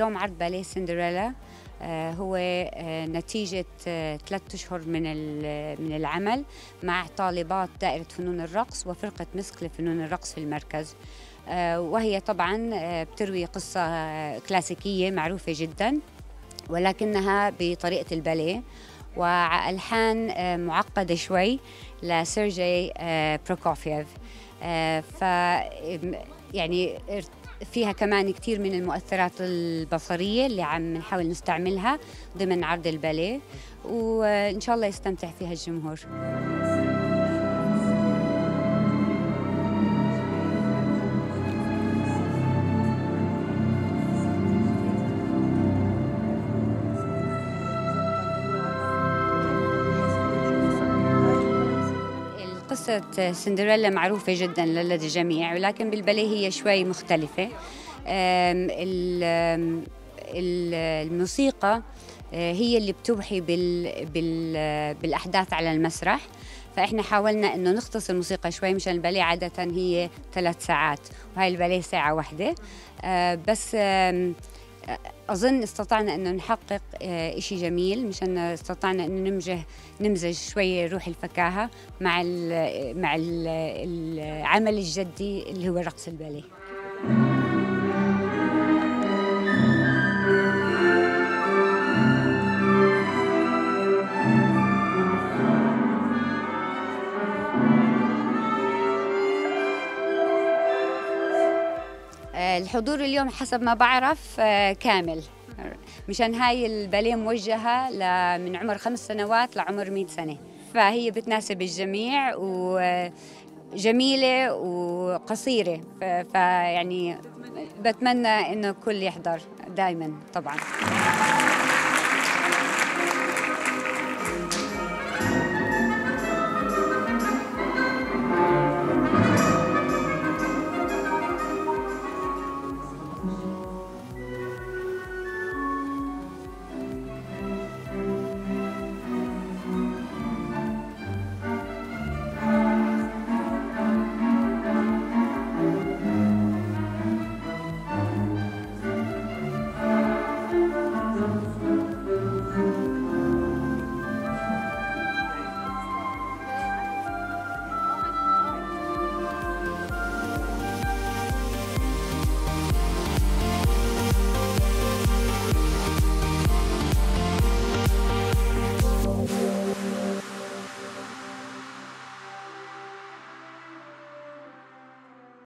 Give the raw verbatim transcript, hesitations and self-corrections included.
اليوم عرض باليه سندريلا. هو نتيجة ثلاثة أشهر من من العمل مع طالبات دائرة فنون الرقص وفرقة مسك لفنون الرقص في المركز. وهي طبعاً بتروي قصة كلاسيكية معروفة جداً، ولكنها بطريقة الباليه وألحان معقدة شوي لسيرجي بروكوفييف. ف يعني فيها كمان كتير من المؤثرات البصرية اللي عم نحاول نستعملها ضمن عرض الباليه، وإن شاء الله يستمتع فيها الجمهور. قصة سندريلا معروفة جداً لدى الجميع، ولكن بالباليه هي شوي مختلفة. الموسيقى هي اللي بتوحي بالأحداث على المسرح، فإحنا حاولنا إنه نختصر الموسيقى شوي مشان الباليه عادة هي ثلاث ساعات وهاي الباليه ساعة واحدة. بس أظن استطعنا أنه نحقق إشي جميل، مشان استطعنا أنه نمزج نمزج شوية روح الفكاهة مع ال مع ال العمل الجدي اللي هو رقص الباليه. الحضور اليوم حسب ما بعرف كامل، مشان هاي الباليه موجهة من عمر خمس سنوات لعمر مئة سنة، فهي بتناسب الجميع وجميلة وقصيرة، فيعني بتمنى إنه الكل يحضر دايما طبعا.